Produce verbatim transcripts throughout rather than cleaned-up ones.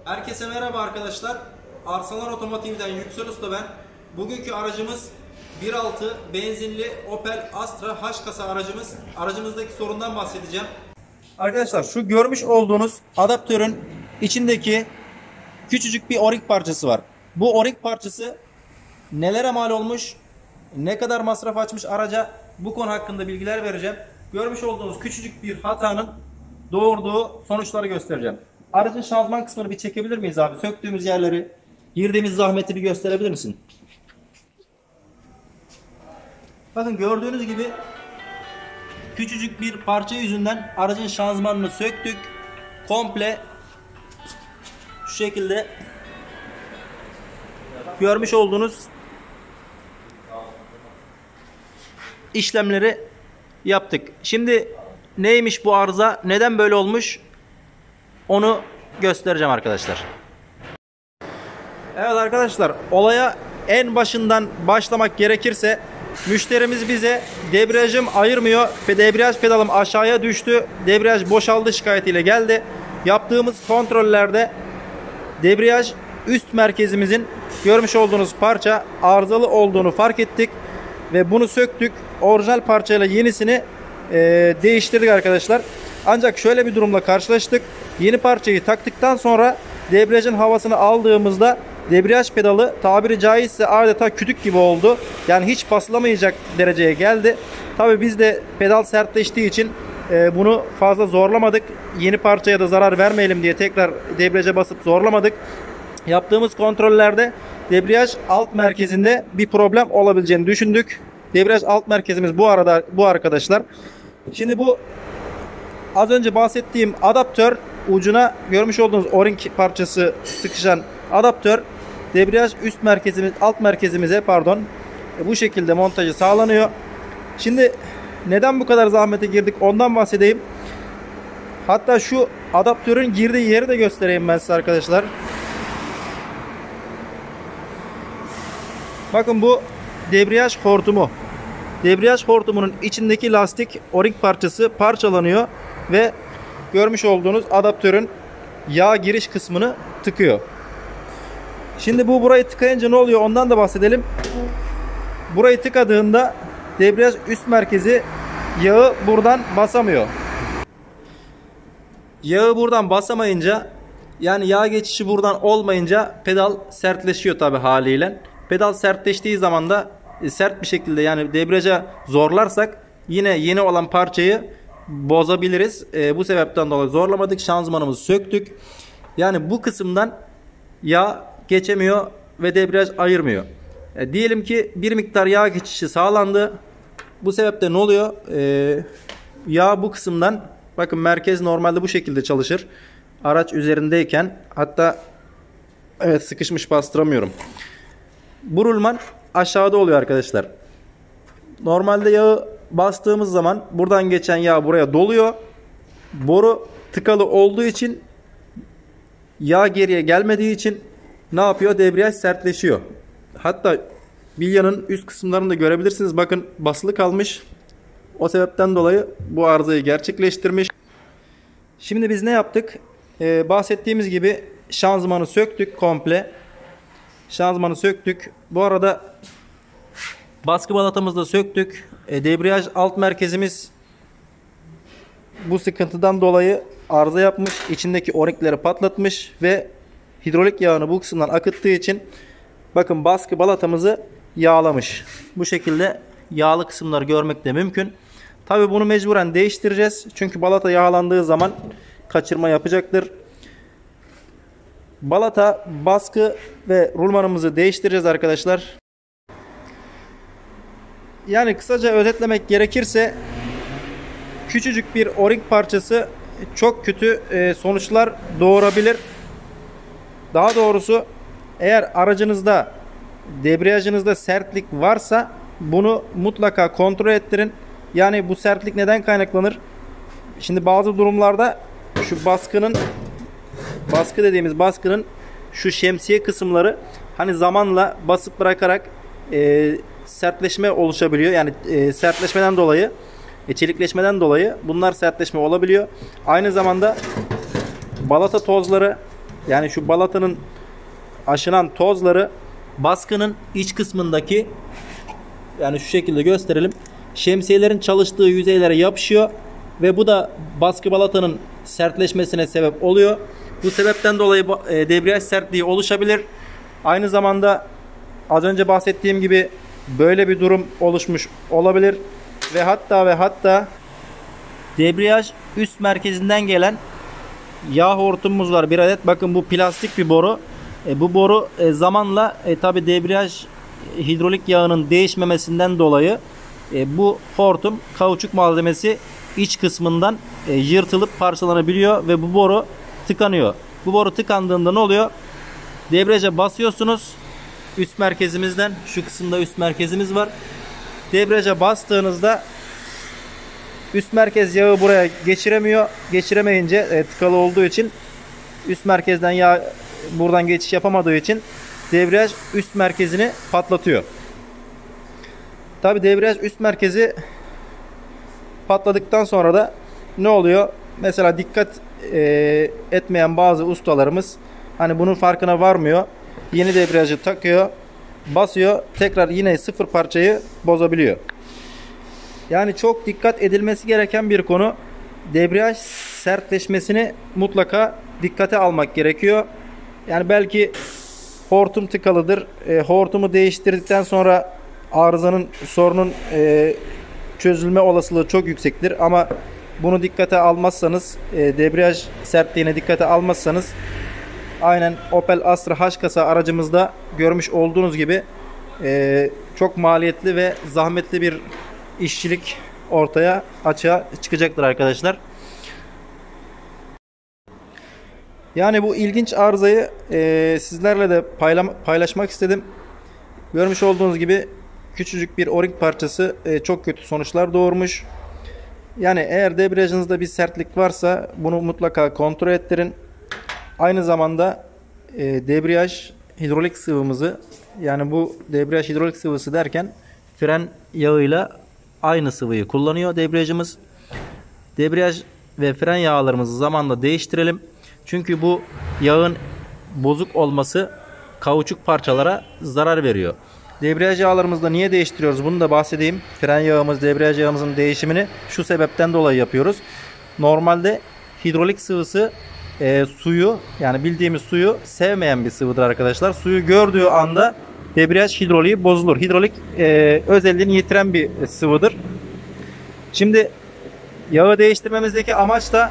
Herkese merhaba arkadaşlar. Arsalar Otomotiv'den Yüksel Usta ben. Bugünkü aracımız bir nokta altı benzinli Opel Astra H kasa aracımız. Aracımızdaki sorundan bahsedeceğim. Arkadaşlar şu görmüş olduğunuz adaptörün içindeki küçücük bir oring parçası var. Bu oring parçası nelere mal olmuş, ne kadar masraf açmış araca, bu konu hakkında bilgiler vereceğim. Görmüş olduğunuz küçücük bir hatanın doğurduğu sonuçları göstereceğim. Aracın şanzıman kısmını bir çekebilir miyiz abi? Söktüğümüz yerleri, girdiğimiz zahmeti bir gösterebilir misin? Bakın gördüğünüz gibi küçücük bir parça yüzünden aracın şanzımanını söktük. Komple şu şekilde görmüş olduğunuz işlemleri yaptık. Şimdi neymiş bu arıza? Neden böyle olmuş? Onu göstereceğim arkadaşlar. Evet arkadaşlar, olaya en başından başlamak gerekirse müşterimiz bize debriyajım ayırmıyor ve debriyaj pedalım aşağıya düştü, debriyaj boşaldı şikayetiyle geldi. Yaptığımız kontrollerde debriyaj üst merkezimizin görmüş olduğunuz parça arızalı olduğunu fark ettik ve bunu söktük. Orijinal parçayla yenisini e, değiştirdik arkadaşlar. Ancak şöyle bir durumla karşılaştık. Yeni parçayı taktıktan sonra debriyajın havasını aldığımızda debriyaj pedalı tabiri caizse adeta kütük gibi oldu. Yani hiç basılamayacak dereceye geldi. Tabi biz de pedal sertleştiği için e, bunu fazla zorlamadık. Yeni parçaya da zarar vermeyelim diye tekrar debriyaja basıp zorlamadık. Yaptığımız kontrollerde debriyaj alt merkezinde bir problem olabileceğini düşündük. Debriyaj alt merkezimiz bu arada bu arkadaşlar. Şimdi bu az önce bahsettiğim adaptör ucuna görmüş olduğunuz o-ring parçası sıkışan adaptör debriyaj üst merkezimiz alt merkezimize pardon bu şekilde montajı sağlanıyor. Şimdi neden bu kadar zahmete girdik ondan bahsedeyim. Hatta şu adaptörün girdiği yeri de göstereyim ben size arkadaşlar. Bakın bu debriyaj hortumu. Debriyaj hortumunun içindeki lastik o-ring parçası parçalanıyor ve görmüş olduğunuz adaptörün yağ giriş kısmını tıkıyor. Şimdi bu burayı tıkayınca ne oluyor ondan da bahsedelim. Burayı tıkadığında debriyaj üst merkezi yağı buradan basamıyor. Yağı buradan basamayınca, yani yağ geçişi buradan olmayınca pedal sertleşiyor tabi haliyle. Pedal sertleştiği zaman da sert bir şekilde, yani debriyaja zorlarsak yine yeni olan parçayı bozabiliriz. E, bu sebepten dolayı zorlamadık. Şanzımanımızı söktük. Yani bu kısımdan yağ geçemiyor ve debriyaj ayırmıyor. E, diyelim ki bir miktar yağ geçişi sağlandı. Bu sebeple ne oluyor? E, yağ bu kısımdan, bakın merkez normalde bu şekilde çalışır. Araç üzerindeyken, hatta evet sıkışmış, bastıramıyorum. Bu rulman aşağıda oluyor arkadaşlar. Normalde yağı bastığımız zaman buradan geçen yağ buraya doluyor. Boru tıkalı olduğu için, yağ geriye gelmediği için ne yapıyor? Debriyaj sertleşiyor. Hatta bilyanın üst kısımlarını da görebilirsiniz. Bakın basılı kalmış. O sebepten dolayı bu arızayı gerçekleştirmiş. Şimdi biz ne yaptık? Ee, bahsettiğimiz gibi şanzımanı söktük komple. Şanzımanı söktük. Bu arada baskı balatamızı da söktük. E, debriyaj alt merkezimiz bu sıkıntıdan dolayı arıza yapmış. İçindeki o-ringleri patlatmış ve hidrolik yağını bu kısımdan akıttığı için bakın baskı balatamızı yağlamış. Bu şekilde yağlı kısımları görmek de mümkün. Tabi bunu mecburen değiştireceğiz. Çünkü balata yağlandığı zaman kaçırma yapacaktır. Balata, baskı ve rulmanımızı değiştireceğiz arkadaşlar. Yani kısaca özetlemek gerekirse küçücük bir o-ring parçası çok kötü sonuçlar doğurabilir. Daha doğrusu eğer aracınızda, debriyajınızda sertlik varsa bunu mutlaka kontrol ettirin. Yani bu sertlik neden kaynaklanır? Şimdi bazı durumlarda şu baskının, baskı dediğimiz baskının şu şemsiye kısımları hani zamanla basıp bırakarak e, sertleşme oluşabiliyor. Yani e, sertleşmeden dolayı, e, çelikleşmeden dolayı bunlar sertleşme olabiliyor. Aynı zamanda balata tozları yani şu balatanın aşınan tozları baskının iç kısmındaki, yani şu şekilde gösterelim, şemsiyelerin çalıştığı yüzeylere yapışıyor ve bu da baskı balatanın sertleşmesine sebep oluyor. Bu sebepten dolayı debriyaj sertliği oluşabilir. Aynı zamanda az önce bahsettiğim gibi böyle bir durum oluşmuş olabilir ve hatta ve hatta debriyaj üst merkezinden gelen yağ hortumumuz var bir adet. Bakın bu plastik bir boru. E, bu boru e, zamanla e, tabi debriyaj hidrolik yağının değişmemesinden dolayı e, bu hortum kauçuk malzemesi iç kısmından e, yırtılıp parçalanabiliyor ve bu boru tıkanıyor. Bu boru tıkandığında ne oluyor? Debriyaja basıyorsunuz. Üst merkezimizden, şu kısımda üst merkezimiz var. Debriyaja bastığınızda üst merkez yağı buraya geçiremiyor. Geçiremeyince e, tıkalı olduğu için, üst merkezden yağ buradan geçiş yapamadığı için debriyaj üst merkezini patlatıyor. Tabi debriyaj üst merkezi patladıktan sonra da ne oluyor? Mesela dikkat e, etmeyen bazı ustalarımız hani bunun farkına varmıyor. Yeni debriyajı takıyor, basıyor, tekrar yine sıfır parçayı bozabiliyor. Yani çok dikkat edilmesi gereken bir konu. Debriyaj sertleşmesini mutlaka dikkate almak gerekiyor. Yani belki hortum tıkalıdır. E, hortumu değiştirdikten sonra arızanın, sorunun e, çözülme olasılığı çok yüksektir. Ama bunu dikkate almazsanız, e, debriyaj sertliğine dikkate almazsanız, aynen Opel Astra H kasa aracımızda görmüş olduğunuz gibi e, çok maliyetli ve zahmetli bir işçilik ortaya, açığa çıkacaktır arkadaşlar. Yani bu ilginç arızayı e, sizlerle de paylaşmak istedim. Görmüş olduğunuz gibi küçücük bir o-ring parçası e, çok kötü sonuçlar doğurmuş. Yani eğer debriyajınızda bir sertlik varsa bunu mutlaka kontrol ettirin. Aynı zamanda e, debriyaj hidrolik sıvımızı, yani bu debriyaj hidrolik sıvısı derken fren yağıyla aynı sıvıyı kullanıyor debriyajımız. Debriyaj ve fren yağlarımızı zamanla değiştirelim. Çünkü bu yağın bozuk olması kauçuk parçalara zarar veriyor. Debriyaj yağlarımızda niye değiştiriyoruz? Bunu da bahsedeyim. Fren yağımız, debriyaj yağımızın değişimini şu sebepten dolayı yapıyoruz. Normalde hidrolik sıvısı e, suyu, yani bildiğimiz suyu sevmeyen bir sıvıdır arkadaşlar. Suyu gördüğü anda debriyaj hidroliği bozulur. Hidrolik e, özelliğini yitiren bir sıvıdır. Şimdi yağı değiştirmemizdeki amaç da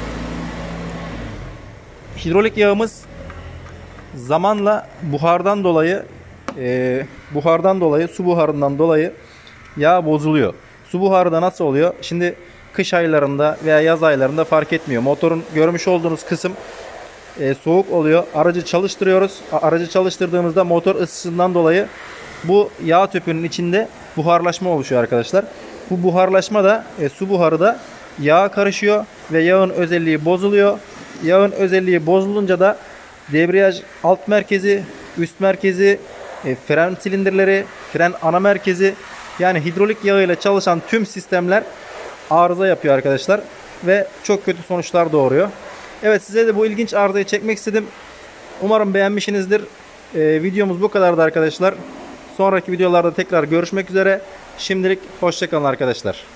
hidrolik yağımız zamanla buhardan dolayı e, buhardan dolayı su buharından dolayı yağ bozuluyor. Su buharı da nasıl oluyor? Şimdi kış aylarında veya yaz aylarında fark etmiyor. Motorun görmüş olduğunuz kısım e, soğuk oluyor. Aracı çalıştırıyoruz. Aracı çalıştırdığımızda motor ısısından dolayı bu yağ tüpünün içinde buharlaşma oluşuyor arkadaşlar. Bu buharlaşma da e, su buharı da yağa karışıyor ve yağın özelliği bozuluyor. Yağın özelliği bozulunca da debriyaj alt merkezi, üst merkezi, e, fren silindirleri, fren ana merkezi, yani hidrolik yağı ile çalışan tüm sistemler arıza yapıyor arkadaşlar ve çok kötü sonuçlar doğuruyor. Evet, size de bu ilginç arızayı çekmek istedim. Umarım beğenmişsinizdir. E, videomuz bu kadardı arkadaşlar. Sonraki videolarda tekrar görüşmek üzere. Şimdilik hoşça kalın arkadaşlar.